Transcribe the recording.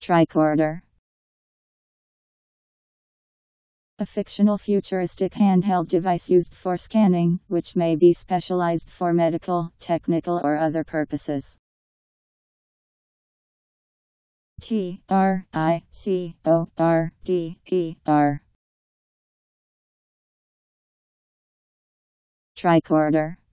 Tricorder. A fictional futuristic handheld device used for scanning, which may be specialized for medical, technical or other purposes. Tricorder. Tricorder.